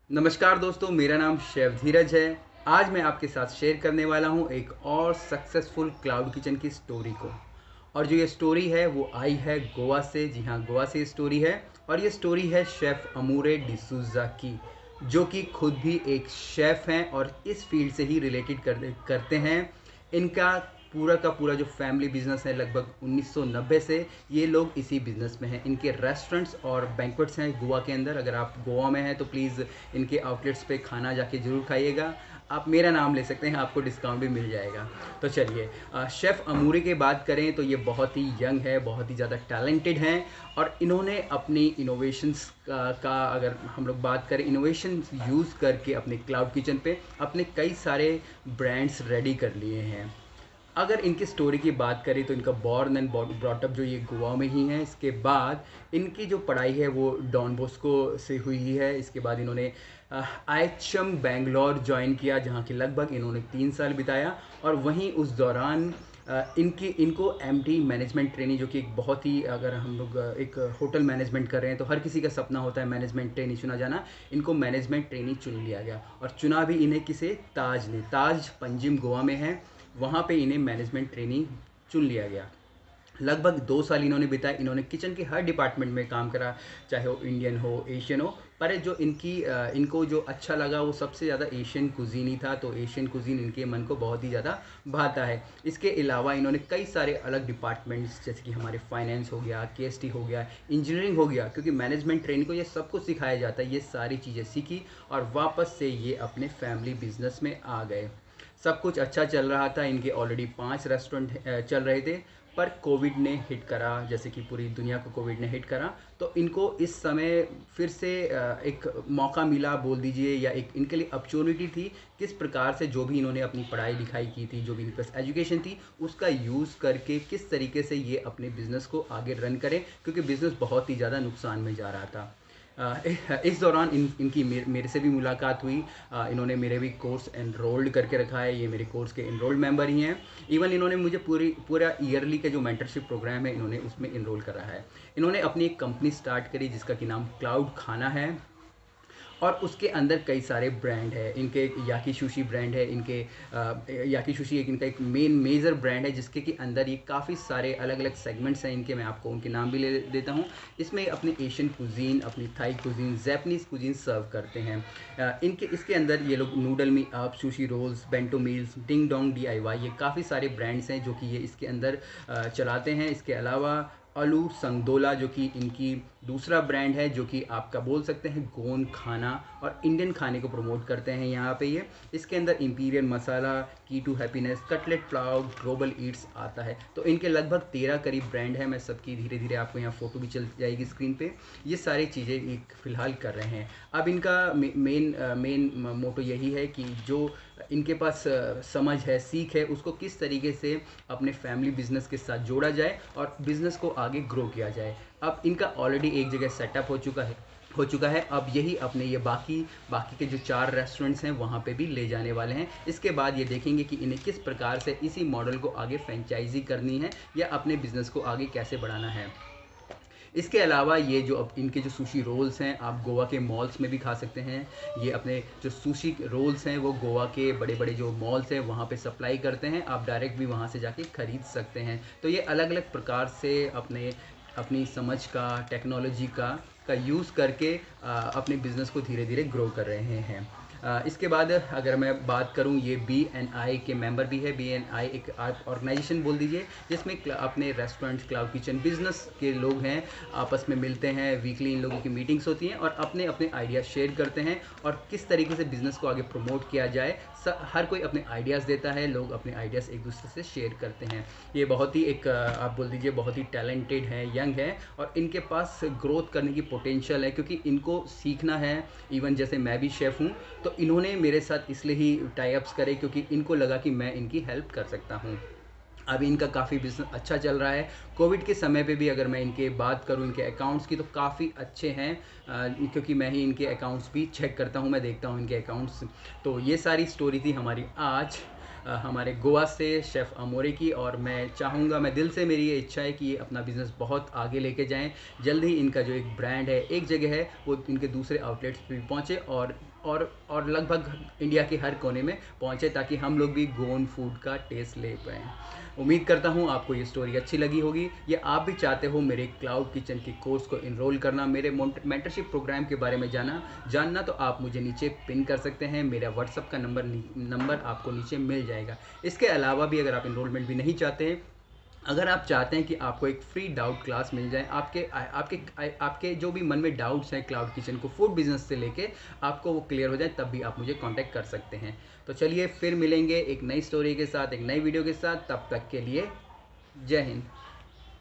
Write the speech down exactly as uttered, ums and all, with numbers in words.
नमस्कार दोस्तों, मेरा नाम शेफ धीरज है। आज मैं आपके साथ शेयर करने वाला हूं एक और सक्सेसफुल क्लाउड किचन की स्टोरी को। और जो ये स्टोरी है वो आई है गोवा से। जी हाँ, गोवा से ये स्टोरी है। और ये स्टोरी है शेफ़ अमूरे डिसूज़ा की, जो कि खुद भी एक शेफ़ हैं और इस फील्ड से ही रिलेटेड कर करते हैं। इनका पूरा का पूरा जो फैमिली बिजनेस है, लगभग उन्नीस सौ नब्बे से ये लोग इसी बिजनेस में हैं। इनके रेस्टोरेंट्स और बैंक्वेट्स हैं गोवा के अंदर। अगर आप गोवा में हैं तो प्लीज़ इनके आउटलेट्स पे खाना जाके ज़रूर खाइएगा। आप मेरा नाम ले सकते हैं, आपको डिस्काउंट भी मिल जाएगा। तो चलिए, शेफ़ अमूरी की बात करें तो ये बहुत ही यंग है, बहुत ही ज़्यादा टैलेंटेड हैं। और इन्होंने अपनी इनोवेशंस का, का अगर हम लोग बात करें, इनोवेशन यूज़ करके अपने क्लाउड किचन पे अपने कई सारे ब्रांड्स रेडी कर लिए हैं। अगर इनकी स्टोरी की बात करें तो इनका बॉर्न एंड ब्रॉटअप जो ये गोवा में ही है। इसके बाद इनकी जो पढ़ाई है वो डॉन बॉस्को से हुई है। इसके बाद इन्होंने I H M Bangalore join किया, जहाँ की लगभग इन्होंने तीन साल बिताया। और वहीं उस दौरान अ, इनकी इनको एम डी मैनेजमेंट ट्रेनिंग, जो कि एक बहुत ही, अगर हम लोग अ, एक होटल मैनेजमेंट कर रहे हैं तो हर किसी का सपना होता है मैनेजमेंट ट्रेनी चुना जाना। इनको मैनेजमेंट ट्रेनी चुन लिया गया और चुना भी इन्हें किसे, ताज ने। ताज पंजिम गोवा में है, वहाँ पे इन्हें मैनेजमेंट ट्रेनी चुन लिया गया। लगभग दो साल इन्होंने बिताए। इन्होंने किचन के हर डिपार्टमेंट में काम करा, चाहे वो इंडियन हो, एशियन हो। पर जो इनकी अ, इनको जो अच्छा लगा वो सबसे ज़्यादा एशियन कुजीन ही था। तो एशियन कुजीन इनके मन को बहुत ही ज़्यादा भाता है। इसके अलावा इन्होंने कई सारे अलग डिपार्टमेंट्स, जैसे कि हमारे फाइनेंस हो गया, के एस टी हो गया, इंजीनियरिंग हो गया, क्योंकि मैनेजमेंट ट्रेनिंग को ये सब कुछ सिखाया जाता है। ये सारी चीज़ें सीखी और वापस से ये अपने फैमिली बिजनेस में आ गए। सब कुछ अच्छा चल रहा था। इनके ऑलरेडी पाँच रेस्टोरेंट चल रहे थे, पर कोविड ने हिट करा, जैसे कि पूरी दुनिया को कोविड ने हिट करा। तो इनको इस समय फिर से एक मौका मिला, बोल दीजिए, या एक इनके लिए अपॉर्चुनिटी थी। किस प्रकार से जो भी इन्होंने अपनी पढ़ाई लिखाई की थी, जो भी इनके पास एजुकेशन थी, उसका यूज़ करके किस तरीके से ये अपने बिज़नेस को आगे रन करें, क्योंकि बिज़नेस बहुत ही ज़्यादा नुकसान में जा रहा था। अ, इस दौरान इन इनकी मेरे मेरे से भी मुलाकात हुई। अ, इन्होंने मेरे भी कोर्स एनरोल्ड करके रखा है। ये मेरे कोर्स के एनरोल्ड मेंबर ही हैं। इवन इन्होंने मुझे पूरी पूरा ईयरली का जो मेंटरशिप प्रोग्राम है, इन्होंने उसमें एनरोल करा है। इन्होंने अपनी एक कंपनी स्टार्ट करी जिसका कि नाम क्लाउड खाना है। और उसके अंदर कई सारे ब्रांड है। इनके एक याकी सुशी ब्रांड है। इनके अ, याकी सुशी एक इनका एक मेन मेजर ब्रांड है, जिसके कि अंदर ये काफ़ी सारे अलग अलग सेगमेंट्स हैं इनके। मैं आपको उनके नाम भी ले देता हूँ। इसमें अपने एशियन कुजीन, अपनी Thai cuisine, Japanese cuisine serve करते हैं। अ, इनके इसके अंदर ये लोग noodle me up, sushi rolls, bento meals, ding dong D I Y, ये काफ़ी सारे ब्रांड्स हैं जो कि ये इसके अंदर अ, चलाते हैं। इसके अलावा अलू संगदोला, जो कि इनकी दूसरा ब्रांड है, जो कि आपका बोल सकते हैं गोन खाना और इंडियन खाने को प्रमोट करते हैं यहाँ पे ये। इसके अंदर imperial masala, key to happiness, cutlet प्लाव, ग्लोबल ईट्स आता है। तो इनके लगभग तेरह करीब ब्रांड है। मैं सबकी धीरे धीरे आपको यहाँ फोटो भी चल जाएगी स्क्रीन पे। ये सारी चीज़ें एक फ़िलहाल कर रहे हैं। अब इनका मेन मेन मोटो यही है कि जो इनके पास अ, समझ है, सीख है, उसको किस तरीके से अपने फैमिली बिजनेस के साथ जोड़ा जाए और बिजनेस को आगे ग्रो किया जाए। अब इनका ऑलरेडी एक जगह सेटअप हो चुका है हो चुका है अब यही अपने ये बाकी बाकी के जो चार रेस्टोरेंट्स हैं वहाँ पे भी ले जाने वाले हैं। इसके बाद ये देखेंगे कि इन्हें किस प्रकार से इसी मॉडल को आगे फ्रेंचाइजी करनी है या अपने बिजनेस को आगे कैसे बढ़ाना है। इसके अलावा ये जो अब इनके जो सुशी रोल्स हैं, आप गोवा के मॉल्स में भी खा सकते हैं। ये अपने जो सुशी रोल्स हैं वो गोवा के बड़े बड़े जो मॉल्स हैं वहाँ पे सप्लाई करते हैं। आप डायरेक्ट भी वहाँ से जाके ख़रीद सकते हैं। तो ये अलग अलग प्रकार से अपने अपनी समझ का, टेक्नोलॉजी का का यूज़ करके अ, अपने बिज़नेस को धीरे धीरे ग्रो कर रहे हैं। अ, इसके बाद अगर मैं बात करूं, ये बी एन आई के मेंबर भी है। बी एन आई एक ऑर्गेनाइजेशन बोल दीजिए, जिसमें अपने रेस्टोरेंट, क्लाउड किचन बिजनेस के लोग हैं, आपस में मिलते हैं। वीकली इन लोगों की मीटिंग्स होती हैं और अपने अपने आइडियाज़ शेयर करते हैं और किस तरीके से बिज़नेस को आगे प्रमोट किया जाए। हर कोई अपने आइडियाज़ देता है, लोग अपने आइडियाज़ एक दूसरे से शेयर करते हैं। ये बहुत ही एक, आप बोल दीजिए, बहुत ही टैलेंटेड है, यंग है और इनके पास ग्रोथ करने की पोटेंशियल है, क्योंकि इनको सीखना है। इवन जैसे मैं भी शेफ़ हूँ, तो इन्होंने मेरे साथ इसलिए ही टाई अप्स करे क्योंकि इनको लगा कि मैं इनकी हेल्प कर सकता हूँ। अभी इनका काफ़ी बिजनेस अच्छा चल रहा है। कोविड के समय पे भी अगर मैं इनके बात करूँ, इनके अकाउंट्स की, तो काफ़ी अच्छे हैं। अ, क्योंकि मैं ही इनके अकाउंट्स भी चेक करता हूँ, मैं देखता हूँ इनके अकाउंट्स। तो ये सारी स्टोरी थी हमारी आज अ, हमारे गोवा से शेफ़ अमोरे की। और मैं चाहूँगा, मैं दिल से, मेरी ये इच्छा है कि ये अपना बिज़नेस बहुत आगे लेके जाएँ। जल्द ही इनका जो एक ब्रांड है, एक जगह है, वो इनके दूसरे आउटलेट्स पे भी पहुँचे और और और लगभग इंडिया के हर कोने में पहुँचे, ताकि हम लोग भी गोवन फूड का टेस्ट ले पाएँ। उम्मीद करता हूँ आपको ये स्टोरी अच्छी लगी होगी। या आप भी चाहते हो मेरे क्लाउड किचन के कोर्स को इनरोल करना, मेरे मेंटरशिप प्रोग्राम के बारे में जाना जानना तो आप मुझे नीचे पिन कर सकते हैं। मेरा व्हाट्सअप का नंबर नंबर आपको नीचे मिल जाएगा। इसके अलावा भी अगर आप इनरोलमेंट भी नहीं चाहते हैं, अगर आप चाहते हैं कि आपको एक फ्री डाउट क्लास मिल जाए, आपके आपके आपके जो भी मन में डाउट्स हैं क्लाउड किचन को फूड बिजनेस से लेके आपको वो क्लियर हो जाए, तब भी आप मुझे कांटेक्ट कर सकते हैं। तो चलिए फिर मिलेंगे एक नई स्टोरी के साथ, एक नई वीडियो के साथ। तब तक के लिए जय हिंद।